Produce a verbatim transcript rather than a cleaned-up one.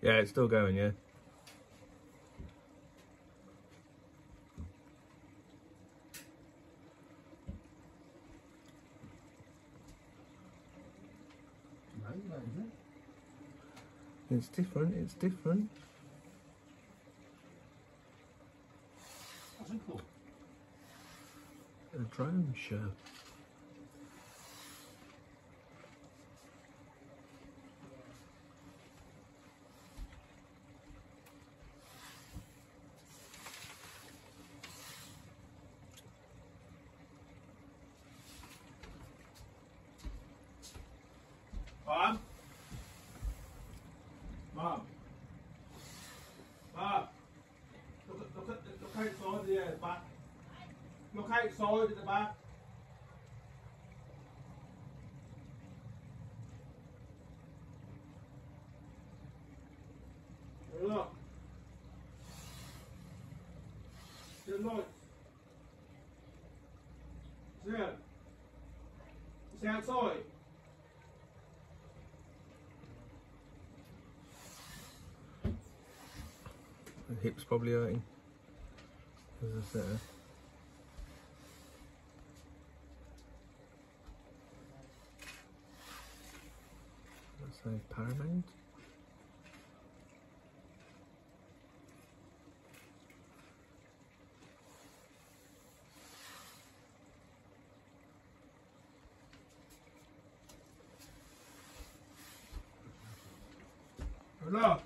Yeah, it's still going, yeah. It's different, it's different. What's it called? A drone show. Mom? Mom? Mom? Look at, look at, look outside the uh, back. Look outside at the back. Look. The lights. See it? See outside? The hip's probably hurting. As I said. Let's say Paramount. Look.